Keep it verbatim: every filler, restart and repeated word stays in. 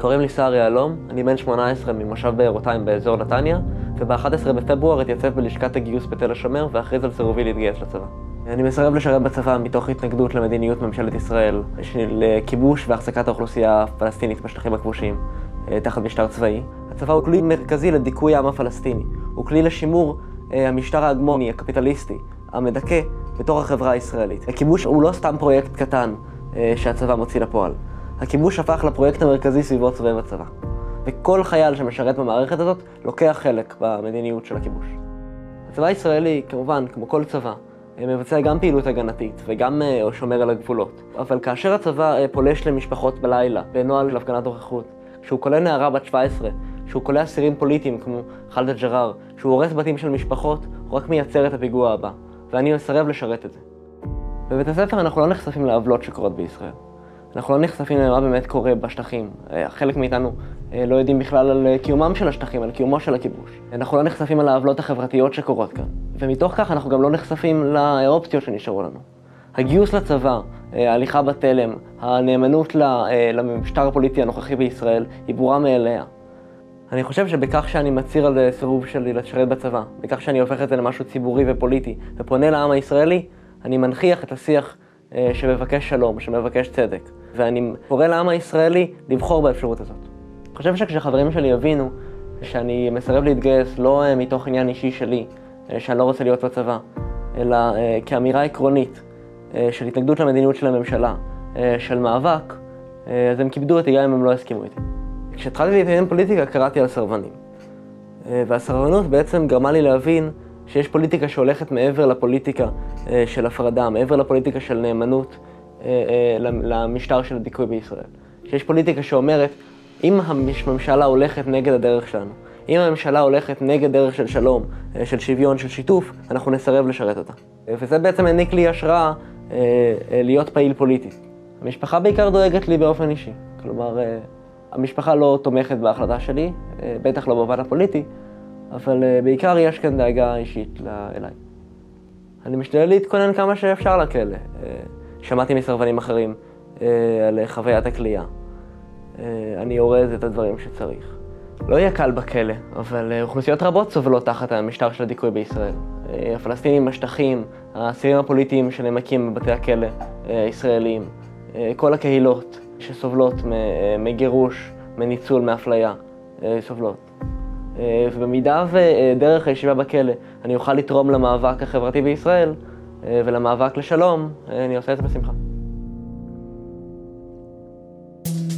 קוראים לי סער יהלום, אני בן שמונה עשרה ממושב בארותיים באזור נתניה, וב-אחד עשר בפברואר התייצב בלשכת הגיוס בתל השומר ואכריז על סירובי להתגייס לצבא. אני מסרב לשרת בצבא מתוך התנגדות למדיניות ממשלת ישראל של כיבוש והחזקת האוכלוסייה הפלסטינית בשטחים הכבושים תחת משטר צבאי. הצבא הוא כלי מרכזי לדיכוי העם הפלסטיני, הוא כלי לשימור המשטר ההגמוני, הקפיטליסטי, המדכא בתוך החברה הישראלית. הכיבוש הוא לא סתם פרויקט קטן שהצבא מוציא לפועל. הכיבוש הפך לפרויקט המרכזי סביבו צבאי בצבא. וכל חייל שמשרת במערכת הזאת לוקח חלק במדיניות של הכיבוש. הצבא הישראלי, כמובן, כמו כל צבא, מבצע גם פעילות הגנתית וגם שומר על הגבולות. אבל כאשר הצבא פולש למשפחות בלילה, בנוהל של הפגנת נוכחות, כשהוא כולל נערה בת שבע עשרה, כשהוא כולל אסירים פוליטיים כמו חאלד אל-ג'ראר, כשהוא הורס בתים של משפחות, הוא רק מייצר את הפיגוע הבא. ואני מסרב לשרת את זה. בבית הספר אנחנו לא נחשפים לעוולות שקורות בישראל. אנחנו לא נחשפים למה באמת קורה בשטחים. חלק מאיתנו לא יודעים בכלל על קיומם של השטחים, על קיומו של הכיבוש. אנחנו לא נחשפים על העוולות החברתיות שקורות כאן. ומתוך כך אנחנו גם לא נחשפים לאופציות שנשארו לנו. הגיוס לצבא, ההליכה בתלם, הנאמנות למשטר הפוליטי הנוכחי בישראל היא ברורה מאליה. אני חושב שבכך שאני מצהיר על סירוב שלי לשרת בצבא, בכך שאני הופך את זה למשהו ציבורי ופוליטי ופונה לעם הישראלי, אני מנכיח את השיח שמבקש שלום, שמבקש צדק. ואני קורא לעם הישראלי לבחור באפשרות הזאת. אני חושב שכשחברים שלי יבינו שאני מסרב להתגייס לא מתוך עניין אישי שלי, שאני לא רוצה להיות בצבא, אלא כאמירה עקרונית של התנגדות למדיניות של הממשלה, של מאבק, אז הם כיבדו אותי גם אם הם לא הסכימו איתי. כשהתחלתי להתעניין פוליטיקה קראתי על סרבנים. והסרבנות בעצם גרמה לי להבין שיש פוליטיקה שהולכת מעבר לפוליטיקה של הפרדה, מעבר לפוליטיקה של נאמנות למשטר של הדיכוי בישראל. שיש פוליטיקה שאומרת, אם הממשלה הולכת נגד הדרך שלנו, אם הממשלה הולכת נגד דרך של שלום, של שוויון, של שיתוף, אנחנו נסרב לשרת אותה. וזה בעצם העניק לי השראה להיות פעיל פוליטי. המשפחה בעיקר דואגת לי באופן אישי. כלומר, המשפחה לא תומכת בהחלטה שלי, בטח לא בפן הפוליטי, אבל בעיקר יש כאן דאגה אישית אליי. אני משתדל להתכונן כמה שאפשר לכלא. שמעתי מסרבנים אחרים על חוויית הכלייה. אני אורז את הדברים שצריך. לא יהיה קל בכלא, אבל אוכלוסיות רבות סובלות תחת המשטר של הדיכוי בישראל. הפלסטינים בשטחים, האסירים הפוליטיים שנמקים בבתי הכלא הישראליים, כל הקהילות שסובלות מגירוש, מניצול, מאפליה, סובלות. ובמידה ודרך הישיבה בכלא אני אוכל לתרום למאבק החברתי בישראל ולמאבק לשלום, אני עושה את זה בשמחה.